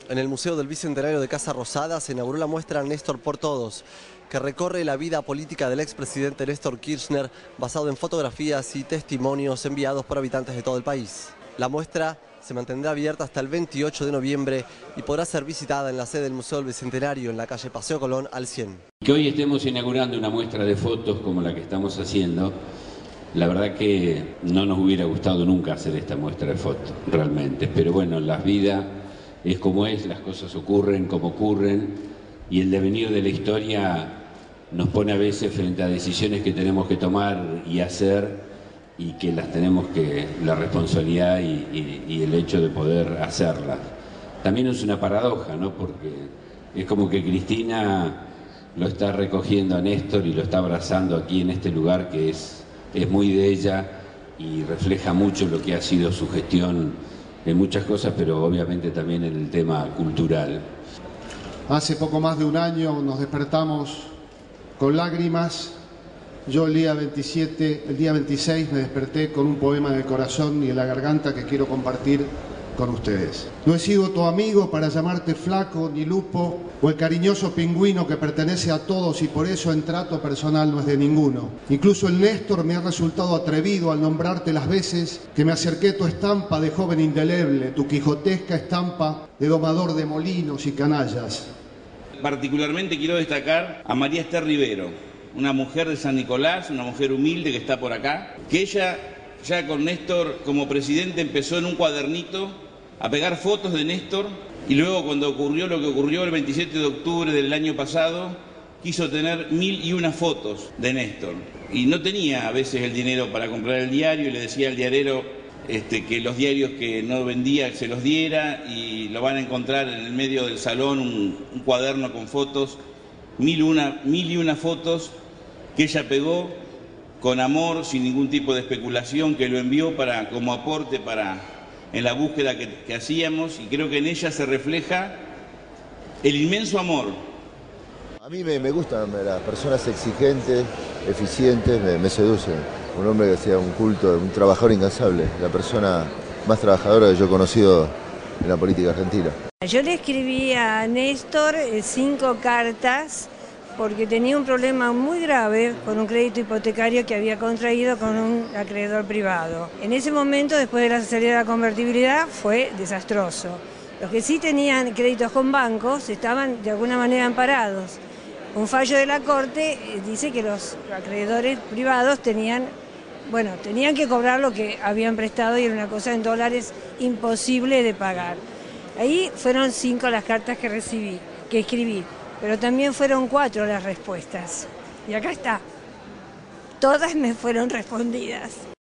En el Museo del Bicentenario de Casa Rosada se inauguró la muestra Néstor por Todos, que recorre la vida política del expresidente Néstor Kirchner, basado en fotografías y testimonios enviados por habitantes de todo el país. La muestra se mantendrá abierta hasta el 28 de noviembre y podrá ser visitada en la sede del Museo del Bicentenario en la calle Paseo Colón al 100. Que hoy estemos inaugurando una muestra de fotos como la que estamos haciendo, la verdad que no nos hubiera gustado nunca hacer esta muestra de fotos, realmente. Pero bueno, la vida es como es, las cosas ocurren como ocurren y el devenir de la historia nos pone a veces frente a decisiones que tenemos que tomar y hacer y que las tenemos que, la responsabilidad y el hecho de poder hacerlas. También es una paradoja, ¿no? Porque es como que Cristina lo está recogiendo a Néstor y lo está abrazando aquí en este lugar que es muy de ella y refleja mucho lo que ha sido su gestión en muchas cosas, pero obviamente también en el tema cultural. Hace poco más de un año nos despertamos con lágrimas. Yo el día 26 me desperté con un poema en el corazón y en la garganta que quiero compartir con ustedes. No he sido tu amigo para llamarte flaco, ni lupo, o el cariñoso pingüino que pertenece a todos y por eso en trato personal no es de ninguno. Incluso el Néstor me ha resultado atrevido al nombrarte las veces que me acerqué tu estampa de joven indeleble, tu quijotesca estampa de domador de molinos y canallas. Particularmente quiero destacar a María Esther Rivero, una mujer de San Nicolás, una mujer humilde que está por acá, que ella ya con Néstor como presidente empezó en un cuadernito a pegar fotos de Néstor y luego cuando ocurrió lo que ocurrió el 27 de octubre del año pasado, quiso tener 1001 fotos de Néstor y no tenía a veces el dinero para comprar el diario y le decía al diarero que los diarios que no vendía se los diera y lo van a encontrar en el medio del salón un cuaderno con fotos, 1001 fotos que ella pegó con amor, sin ningún tipo de especulación, que lo envió como aporte en la búsqueda que hacíamos, y creo que en ella se refleja el inmenso amor. A mí me gustan las personas exigentes, eficientes, me seducen. Un hombre que hacía un culto, un trabajador incansable, la persona más trabajadora que yo he conocido en la política argentina. Yo le escribí a Néstor 5 cartas porque tenía un problema muy grave con un crédito hipotecario que había contraído con un acreedor privado. En ese momento, después de la salida de la convertibilidad, fue desastroso. Los que sí tenían créditos con bancos estaban de alguna manera amparados. Un fallo de la Corte dice que los acreedores privados tenían que cobrar lo que habían prestado y era una cosa en dólares imposible de pagar. Ahí fueron 5 las cartas que escribí. Pero también fueron 4 las respuestas. Y acá está. Todas me fueron respondidas.